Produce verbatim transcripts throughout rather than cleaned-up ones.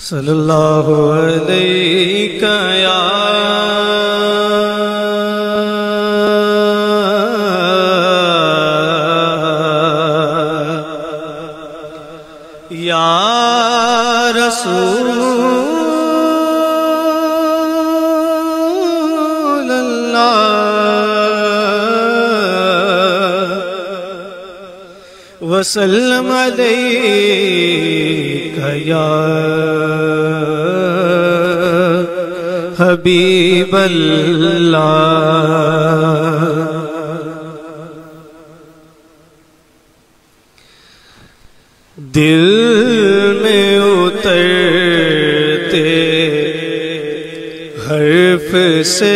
صلی اللہ علیہ یا یا رسول اللہ وسلم علیک یا حبیب اللہ۔ دل میں اترتے حرف سے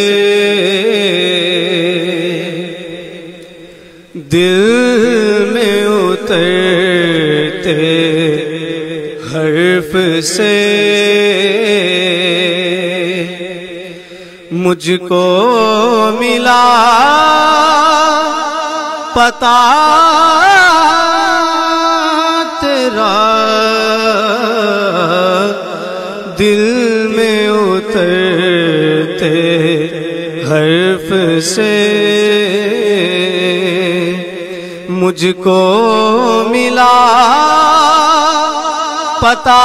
دل میں اترتے حرف سے مجھ کو ملا پتہ تیرا، دل میں اترتے حرف سے مجھ کو ملا پتہ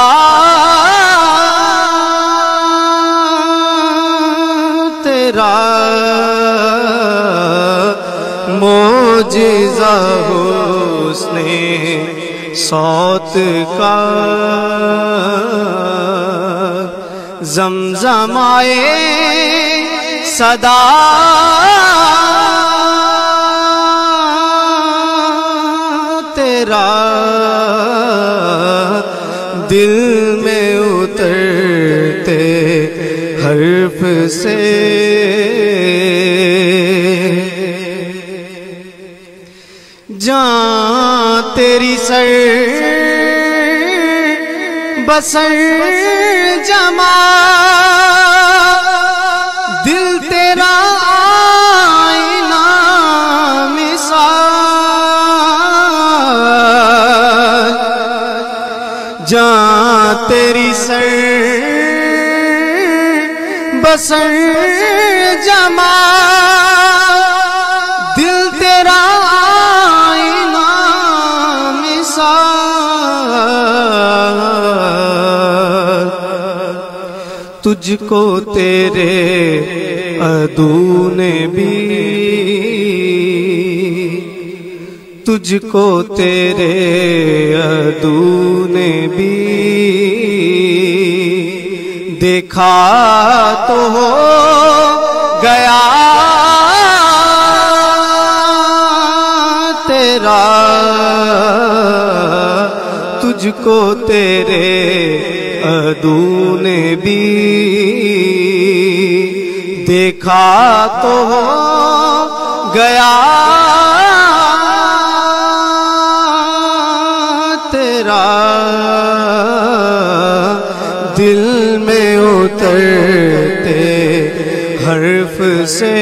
تیرا، معجزہ حسن صوت کا زمزم آئے صدا تیرا، دل میں اترتے حرف سے جان تیری سر بسر جمع، دل تیرا آئینہ مثال، جان تیری سر بسر جمع، دل تیرا آئینہ مثال، تجھ کو تیرے عدو نے بھی تجھ کو تیرے عدو نے بھی دیکھا تو ہو گیا تیرا، تجھ کو تیرے عدو نے بھی دیکھا تو ہو گیا تیرا، دل میں اترتے حرف سے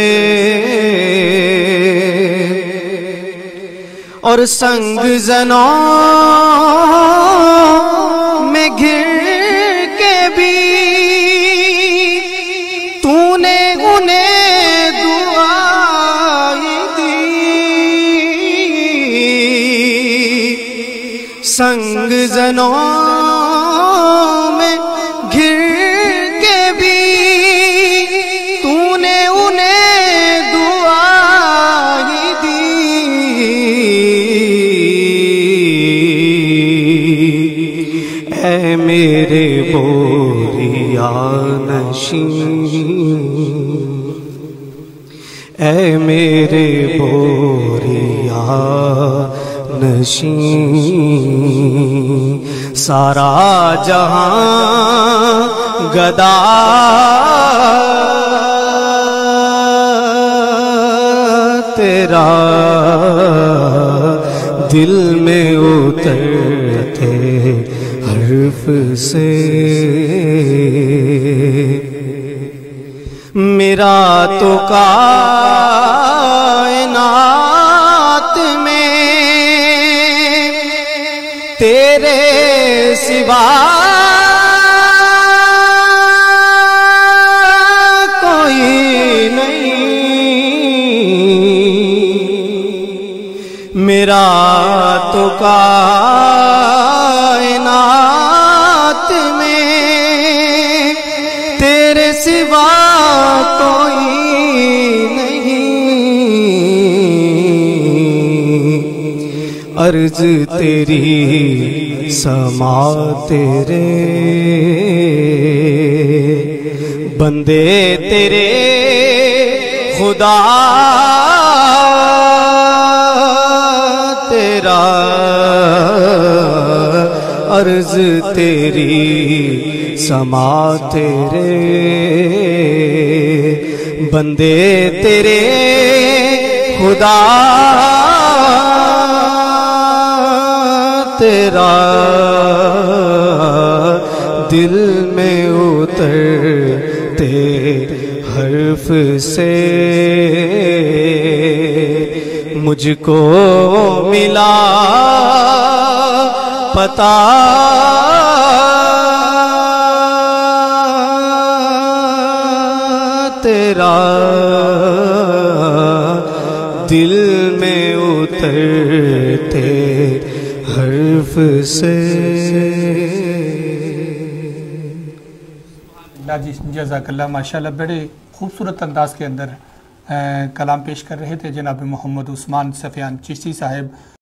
اور سنگ زنوں میں گھر کے بھی تو نے انہیں دعائیں دی، سنگ زنوں میں گھر کے بھی تو نے انہیں دعائیں دی، اے میرے بوریا نشین، اے میرے بوریا نشین، سارا جہاں گدا تیرا، دل میں اترتے حرف سے میرا تو کائنات میں تیرے سوا کائنات میں تیرے سوا کوئی نہیں، عرض تیری سما تیرے، بندے تیرے خدا تیرا، عرض تیری سما تیرے، بندے تیرے خدا تیرا، دل میں اترتے حرف سے مجھ کو ملا پتا، تیرا دل میں اترتے حرف سے۔ جی جزاک اللہ، ماشاءاللہ بڑے خوبصورت انداز کے اندر کلام پیش کر رہے تھے جناب محمد عثمان سفیان چشتی صاحب۔